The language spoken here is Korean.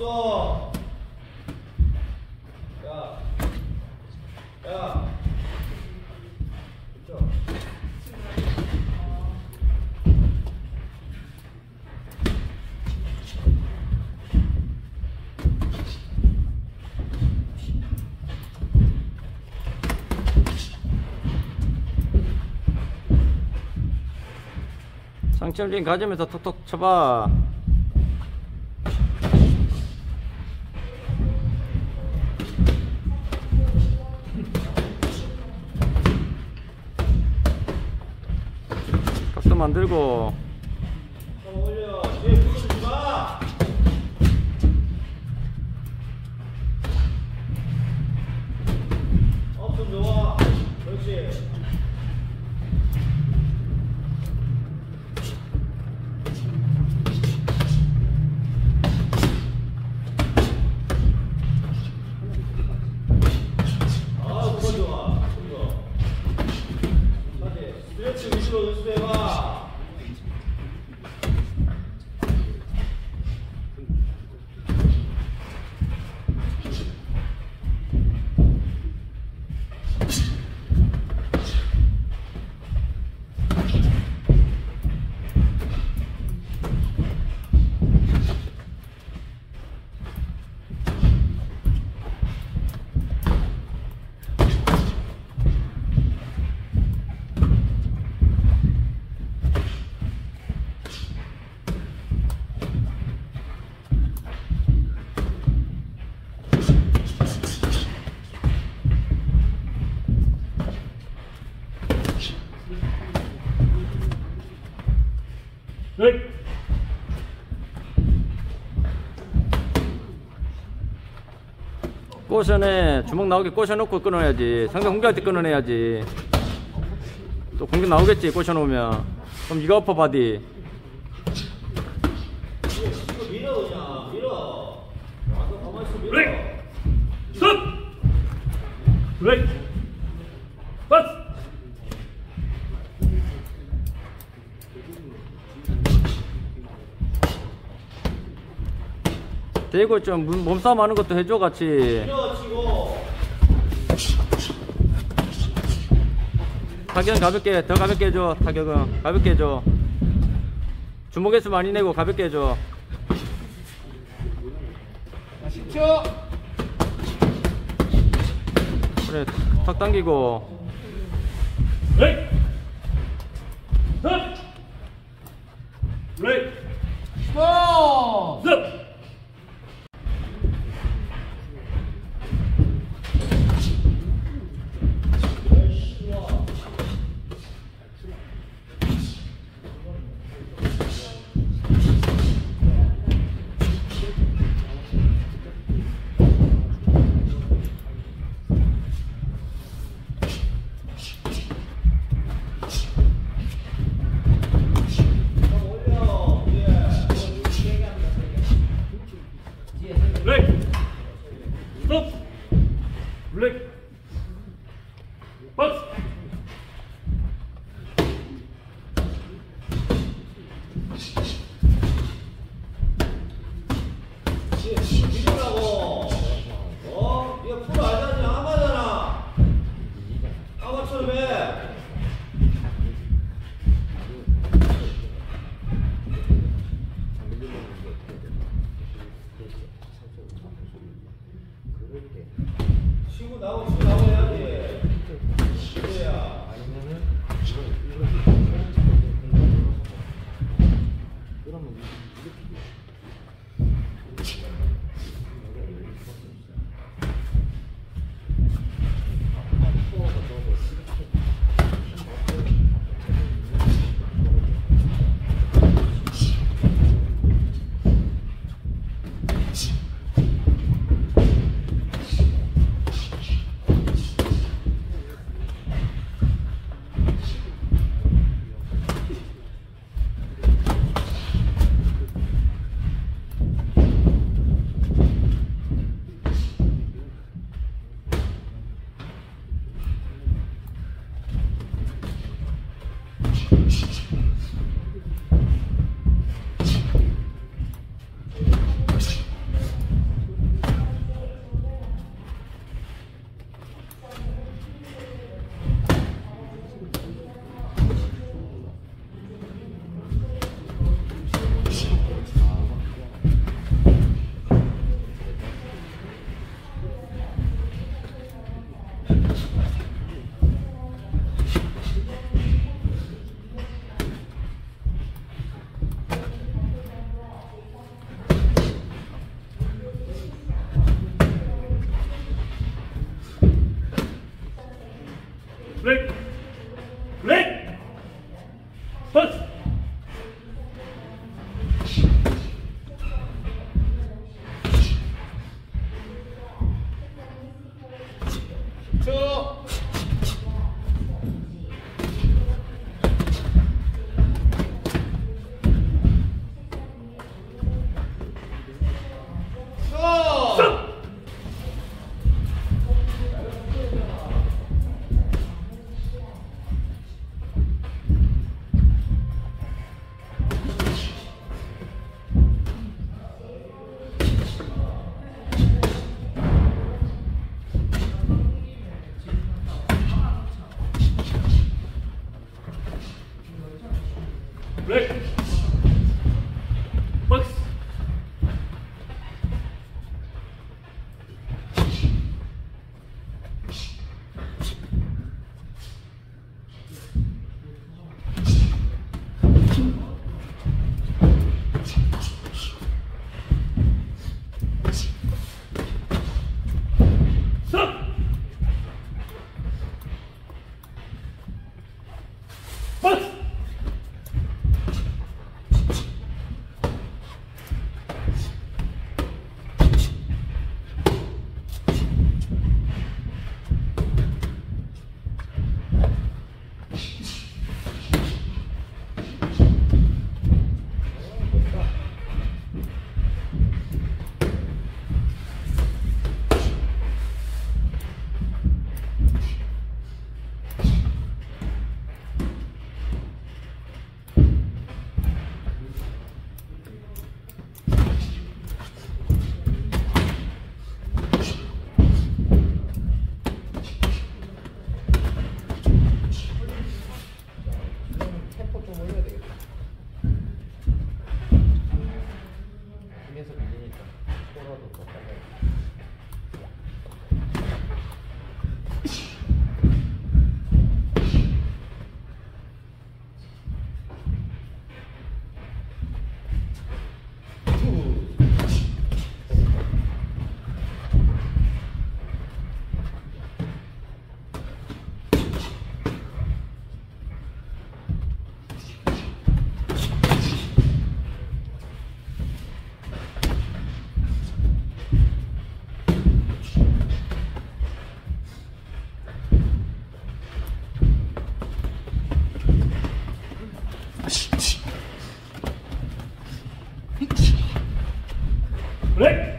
없어. 야. 그쵸? 상체올림 가지면서 톡톡 쳐봐. 각도 만들고. 올려. 뒤에 붙여주지 마. 없으면 좋아. 그렇지. 스트레치 위주로 연습해봐. 꼬셔내. 주먹 나오게 꼬셔놓고 끊어야지. 상대 공격할 때 끊어내야지. 또 공격 나오겠지 꼬셔놓으면. 그럼 이거 엎어 바디. 이거 밀어 그냥 밀어. 와서 가만히 있어 밀어. 스톱! 브레이크! 빠스! 대고 좀 몸싸움 하는 것도 해줘 같이. 밀어치고. 타격은 가볍게, 더 가볍게 해줘. 타격은 가볍게 해줘. 주먹에서 많이 내고 가볍게 해줘. 10초. 그래, 턱 당기고. 브레이크! 스톱! 브레이크! 스톱! 브레이크! 스톱! 브레이크! 박스! 밀으라고. 네가 프로 알잖니. 아마잖아. 아마처럼 해. 치고 나오고 해야지. 그래야. 계속 밀리니까 코로도 더 빨리. 블랙